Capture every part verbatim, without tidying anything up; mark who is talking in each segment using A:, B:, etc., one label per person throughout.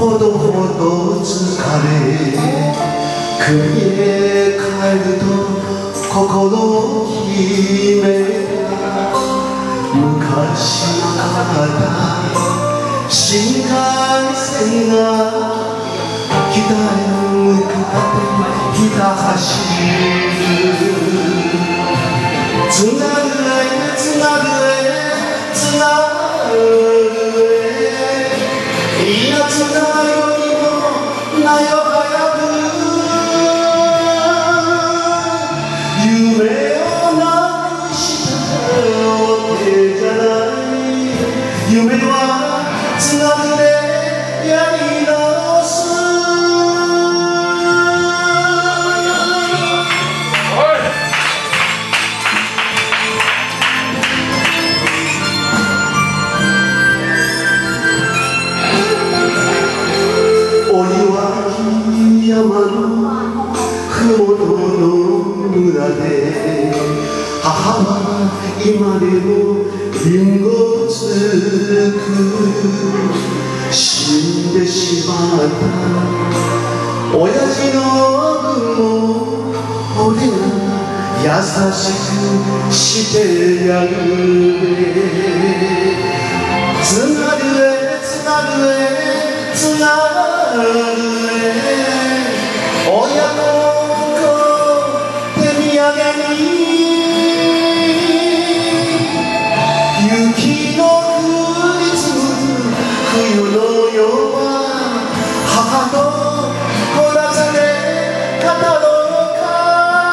A: ほどほど疲れ国へ帰ると心を決めた昔から新幹線が北へ向かってひた走るつなぐへつなぐへつなぐへいやつなよりもなよ早く夢をなくしたわけじゃない夢はつなぐでやり直す山のふもとの村で母は今でもリンゴをつく死んでしまった親父の分も俺が優しくしてやるつなぐへつなぐへつなぐへ親の手土産に雪の降り積む冬の夜は母と子らさで語ろうか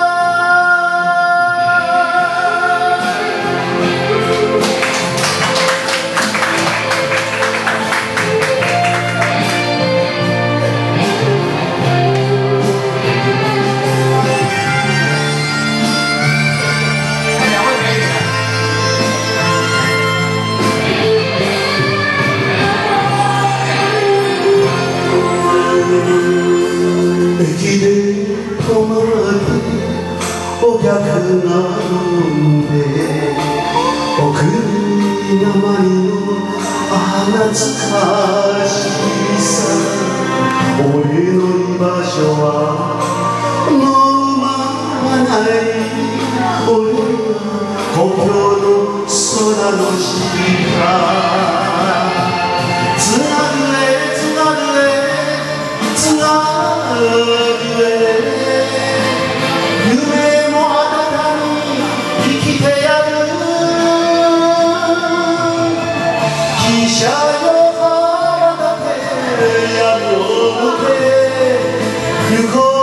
A: 駅で止まってお客が飲んで送り名前のあ懐かしさ俺の居場所はもうまない俺は故郷の空の下つなぐへつなぐへつなぐへ夢もあなたに生きてやる汽車よ早立て闇を抜け向こう